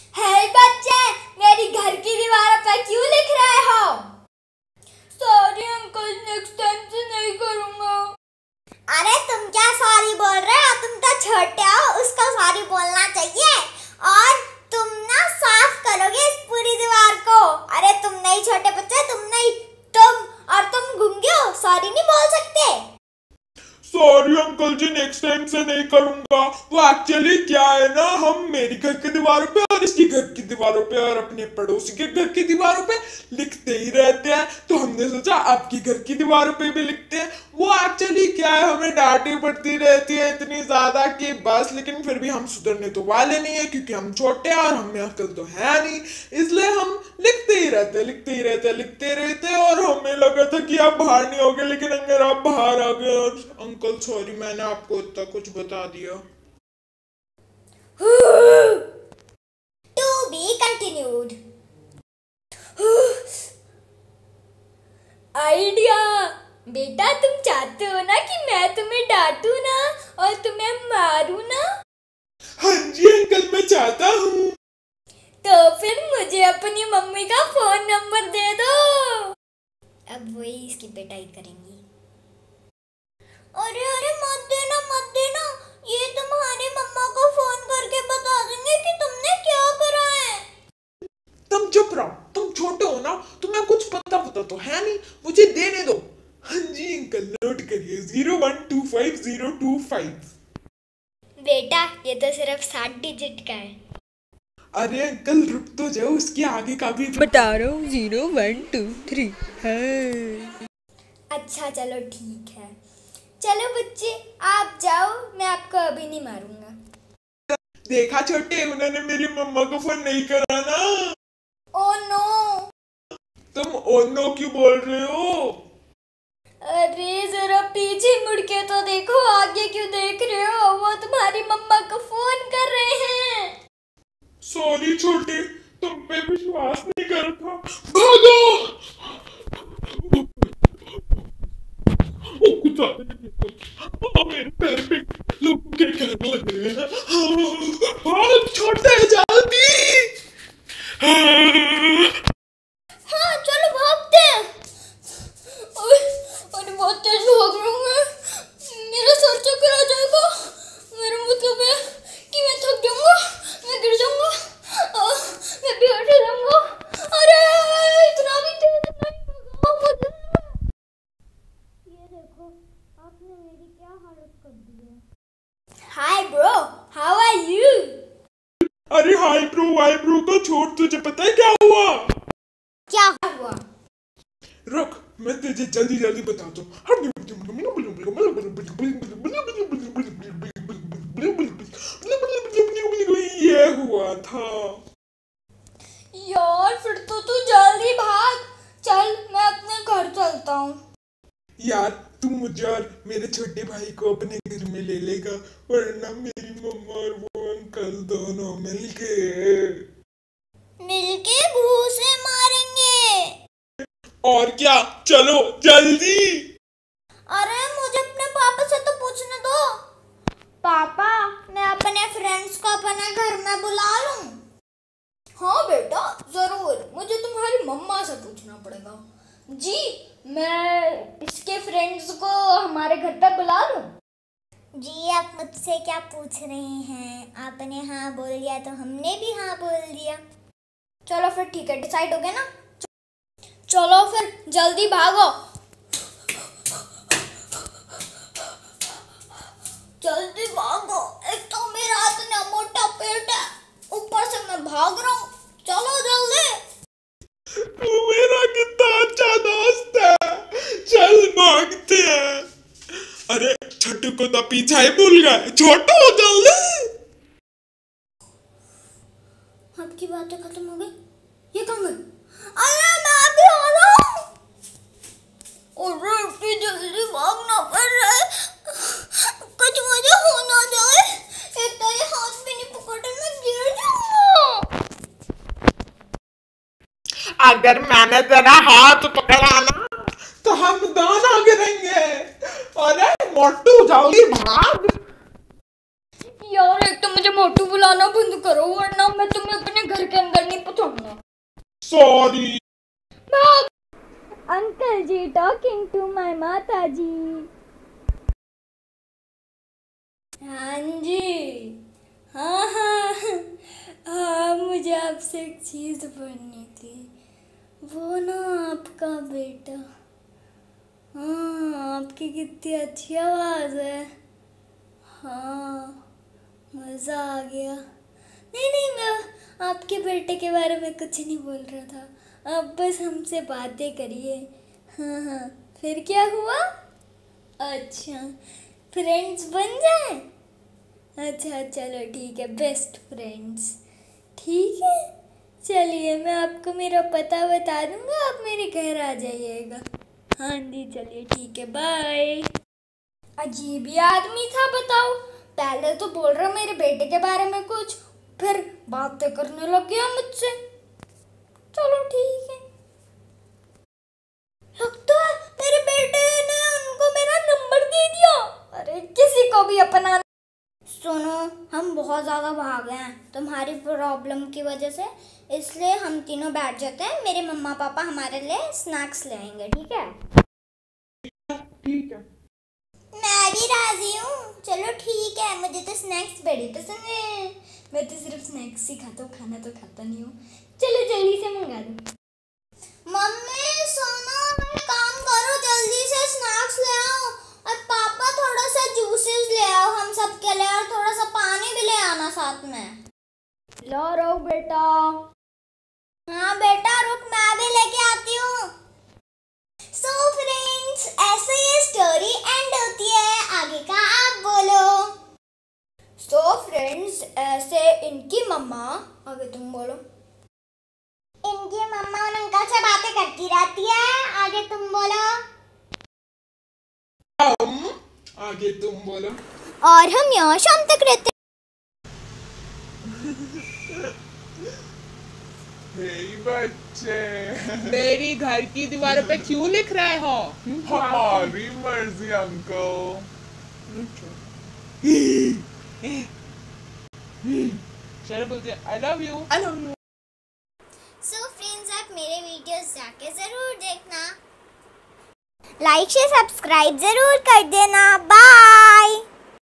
हे बच्चे, मेरी घर की दीवारों पर क्यों लिख रहे हो? सॉरी अंकल, नेक्स्ट टाइम से नहीं करूँगा। अरे तुम क्या सॉरी बोल रहे हो? तुम तो छोटे हो, उसको सॉरी बोलना चाहिए। और तुम ना साफ करोगे इस पूरी दीवार को। अरे तुम नहीं छोटे बच्चे, तुम गूंगे हो, सॉरी नहीं बोल सकते। Sorry uncle ji, next time से नहीं करूंगा। वो एक्चुअली क्या है ना, हम मेरी घर की दीवारों पे और इसकी घर की दीवारों पे और अपने पड़ोसी के घर की दीवारों पे लिखते ही रहते हैं, तो हमने सोचा आपकी घर की दीवारों पे भी लिखते हैं। वो एक्चुअली क्या है, हमें डांटी पड़ती रहती है इतनी ज्यादा कि बस, लेकिन फिर भी हम सुधरने तो वाले नहीं है क्योंकि हम छोटे हैं और हमें अक्ल तो है नहीं, इसलिए हम लिखते ही रहते और हमें लगा था कि आप बाहर नहीं होगे, लेकिन अगर आप बाहर आ गए। और अंकल सॉरी, मैंने आपको इतना कुछ बता दिया। To be continued. आइडिया। बेटा, तुम चाहते हो ना कि मैं तुम्हें डांटू ना और तुम्हें मारू ना? हाँ जी अंकल, मैं चाहता हूँ। तो फिर मुझे अपनी मम्मी का फोन नंबर दे दो। अब वही इसकी पिटाई करेंगी। अरे अरे मत देना, ये तुम्हारी मम्मा को फोन करके बता देंगे कि तुमने क्या करा है। तुम चुप रहो, तुम छोटे हो ना, तुम्हें कुछ पता तो है नहीं, मुझे देने दो। हाँ जी अंकल, नोट करिए 01250225। बेटा, ये तो सिर्फ 7 डिजिट का है। अरे अंकल रुक तो जाओ, उसके आगे का भी बता रहा हूँ, 0123 है। अच्छा चलो ठीक है। चलो बच्चे, आप जाओ, मैं आपको अभी नहीं मारूंगा। देखा छोटे, उन्होंने मेरी मम्मा को फोन नहीं करा ना। Oh no. तुम ओ नो क्यों बोल रहे हो? अरे जरा पीछे मुड़ के तो देखो, आगे क्यों देख रहे हो? वो तुम्हारी मम्मा को फोन कर रहे हैं। सॉरी छोटे, तुम पे विश्वास नहीं कर था। भागो! ओ कुछ मेरे पैर पे लोग के कहने लगे हैं। भाग छोटे, जल्दी! हाँ चलो भागते हैं। अरे बहुत तेज भाग रहा हूँ मैं, मेरा सर चक्कर आ जाएगा। मेरा मतलब है कि मैं थक जाऊंगा, मैं गिर जाऊंगा, मैं बेहोश हो जाऊंगा। अरे इतना भी तेज नहीं भागा मुझे। ये देखो, आपने मेरी क्या हालत कर दी है। Hi bro, how are you? अरे हाई ब्रो का छोड़, तुझे पता है क्या हुआ? क्या हुआ? रुक, मैं तुझे जल्दी बताता हूँ। ये हुआ था यार, फिर तो तू जल्दी भाग। चल, मैं अपने घर चलता हूँ। यार, तू मुझे और मेरे छोटे भाई को अपने घर में ले लेगा, वरना मेरी मम्मा और वो अंकल दोनों मिलके घूंसे मारेंगे। और क्या, चलो जल्दी। अरे मुझे अपने पापा से तो पूछने दो। पापा, मैं अपने फ्रेंड्स को अपने घर में बुला लूं? हाँ बेटा, जरूर। मुझे तुम्हारी मम्मा से पूछना पड़ेगा। जी, मैं इसके फ्रेंड्स को हमारे घर पे बुला लूं? जी, आप मुझसे क्या पूछ रहे हैं? आपने हाँ बोल दिया तो हमने भी हाँ बोल दिया। चलो फिर ठीक है, डिसाइड हो गया ना? चलो फिर जल्दी भागो। जल्दी भागो, एक तो मेरा इतना मोटा पेट है, ऊपर से मैं भाग रहा हूँ। चलो जल्दी। तू मेरा कितना अच्छा दोस्त है, चल भागते हैं। अरे छोटू को तो पीछा ही भूल गए। छोटू जल्दी। आपकी बातें खत्म हो गई, ये कहाँ गए? अरे मैं भी आ रहा हूँ। अरे इतनी जल्दी भागना पड़ रहा है, कुछ मुझे हो ना जाए। एक तो ये हाथ भी नहीं पकड़े, मैं गिर जाऊंगा। अगर मैंने तेरा हाथ पकड़ा ना, तो हम दोनों गिरेंगे। अरे मोटू जल्दी भाग। यार, एक तो मुझे मोटू बुलाना बंद करो, वरना मैं तुम्हें अपने घर sorry. Uncle ji talking to my mata ji. हाँ जी, हाँ, मुझे आपसे एक चीज़ बोलनी थी। वो ना आपका बेटा, हाँ, आपकी कितनी अच्छी आवाज़ है। हाँ, मज़ा आ गया। नहीं नहीं, मैं आपके बेटे के बारे में कुछ नहीं बोल रहा था। आप बस हमसे बातें करिए। हाँ हाँ, फिर क्या हुआ? अच्छा, फ्रेंड्स बन जाए। अच्छा चलो ठीक है, बेस्ट फ्रेंड्स। ठीक है, चलिए मैं आपको मेरा पता बता दूंगा, आप मेरे घर आ जाइएगा। हाँ जी चलिए ठीक है, बाय। अजीब ही आदमी था, बताओ। पहले तो बोल रहा मेरे बेटे के बारे में कुछ, फिर बातें करने लग गया मुझसे। चलो ठीक है। लगता है मेरे बेटे ने उनको मेरा नंबर दे दिया। अरे किसी को भी अपना। सुनो, हम बहुत ज़्यादा भागे हैं तुम्हारी प्रॉब्लम की वजह से, इसलिए हम तीनों बैठ जाते हैं। मेरे मम्मा पापा हमारे लिए स्नैक्स ले आएंगे, ठीक है? ठीक है। मैं भी राजी हूँ। चलो ठीक है, मुझे तो स्नैक्स बड़ी पसंद है। मैं तो सिर्फ स्नैक्स ही खाता हूँ, खाना तो खाता नहीं हूँ। चलो जल्दी से मंगा दो। मम्मी सोना, एक काम करो, जल्दी से स्नैक्स ले आओ, और पापा थोड़ा सा जूसेस ले आओ हम सब के लिए, और थोड़ा सा पानी भी ले आना साथ में। ला रहा हूँ बेटा। हाँ बेटा रुक, मैं भी लेके आती हूँ। सो फ्रेंड्स, ऐसे ये स्टोरी एंड होती है, आगे का आप बोलो। सो फ्रेंड्स, ऐसे इनकी मम्मा, आगे तुम बोलो। इनकी मम्मा और अंकल से बातें करती रहती है, आगे तुम बोलो। आगे तुम बोलो। और हम यहाँ शाम तक रहते। हे बच्चे, मेरी घर की दीवारों पे क्यों लिख रहे हो? हमारी मर्जी अंकल। चलो बोलते I love you. So friends, आप मेरे वीडियोस जाके जरूर देखना, लाइक शेयर सब्सक्राइब जरूर कर देना। बाय।